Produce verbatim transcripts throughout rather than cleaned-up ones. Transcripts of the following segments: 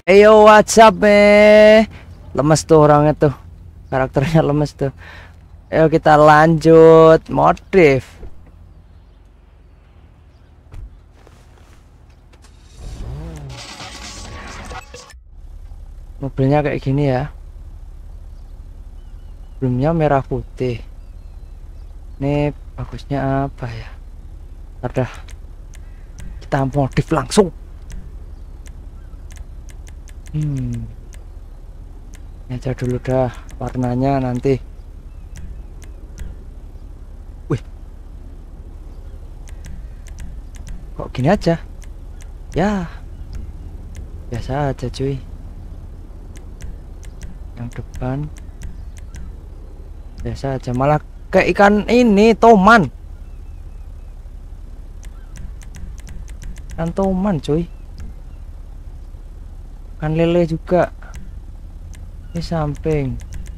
Eyo, what's up, meh? Lemes tuh orangnya tuh. Karakternya lemes tuh. Ayo kita lanjut modif. Mobilnya kayak gini ya. Sebelumnya merah putih. Ini bagusnya apa ya? Udah, kita modif langsung. Hmm. Ini aja dulu dah warnanya nanti. Wih, kok gini aja? Ya, biasa aja cuy. Yang depan biasa aja, malah kayak ikan ini toman. Ikan toman cuy. Ikan lele juga. Ini samping.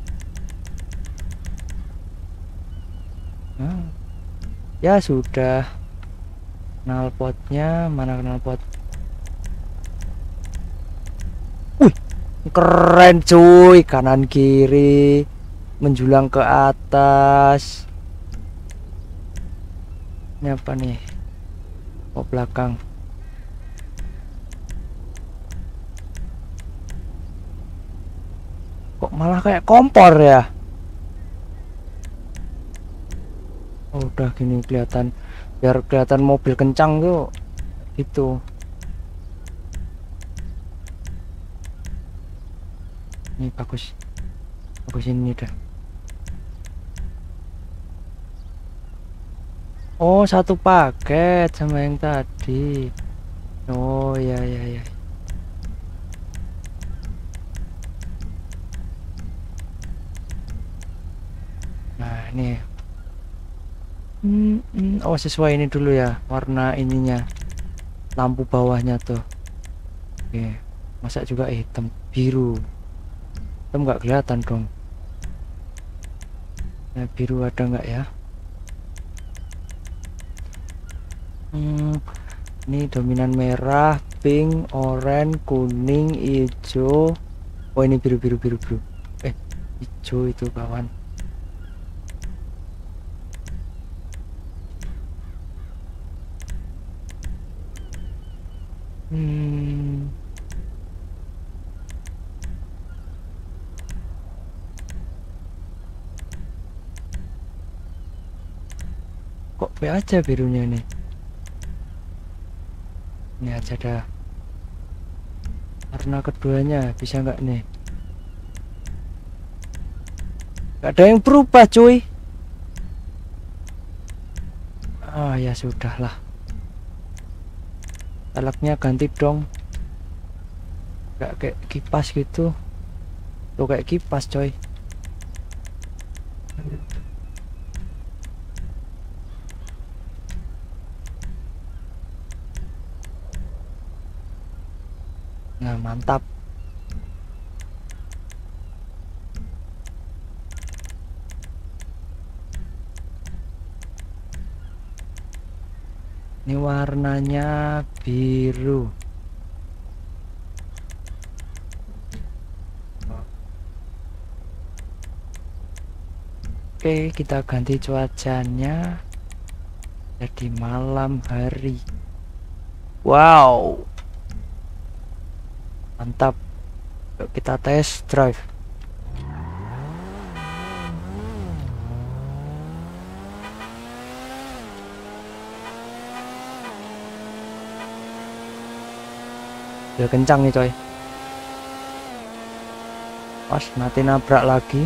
Nah, ya sudah. Knalpotnya mana, knalpot? Wih, keren cuy, kanan kiri menjulang ke atas. Ini apa nih? Oh, belakang. Kok malah kayak kompor ya? Oh, udah gini kelihatan, biar kelihatan mobil kencang tuh gitu. Ini bagus, bagus ini dah. Oh, satu paket sama yang tadi. Oh ya ya ya. Nah ini. Hmm, hmm. Oh, sesuai ini dulu ya, warna ininya, lampu bawahnya tuh. Oke, masa juga hitam biru? Hitam nggak kelihatan dong. Nah, biru ada nggak ya? Hmm, ini dominan merah, pink, oranye, kuning, hijau. Oh, ini biru biru biru biru. Eh, hijau itu kawan. Hmm. Kok B aja birunya nih? Ini aja dah. Warna keduanya bisa nggak nih? Gak ada yang berubah cuy. Ah ya sudahlah. Velgnya ganti dong. Gak kayak kipas gitu. Tuh kayak kipas coy. Nah mantap. Ini warnanya biru. Oke, kita ganti cuacanya jadi malam hari. Wow, mantap. Yuk kita test drive. Udah kencang nih coy. Pas nanti nabrak lagi.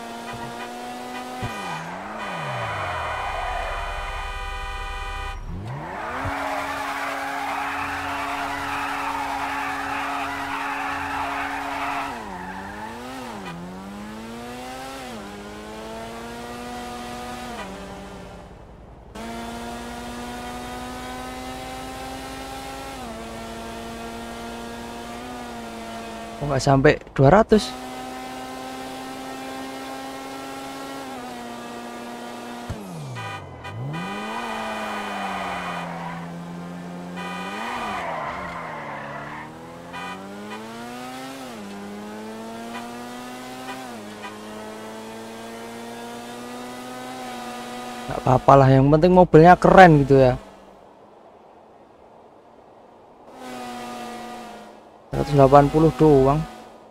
Oh, nggak sampai dua ratus. Gak apa-apa lah, yang penting mobilnya keren gitu ya. seratus delapan puluh doang.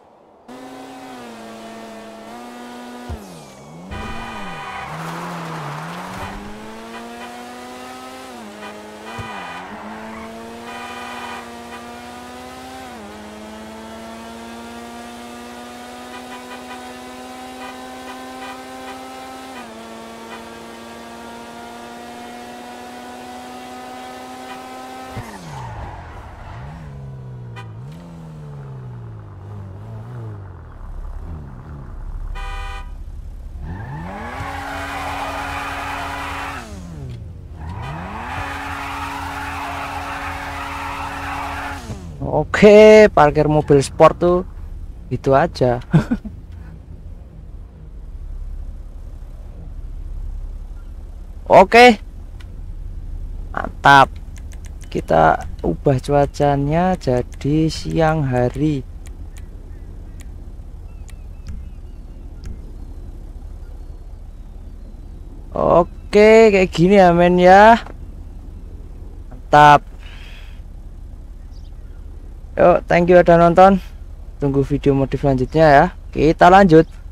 Oke, parkir mobil sport tuh itu aja. Oke, mantap. Kita ubah cuacanya jadi siang hari. Oke, kayak gini ya men ya. Mantap. Yuk, thank you udah nonton. Tunggu video modif selanjutnya ya. Kita lanjut.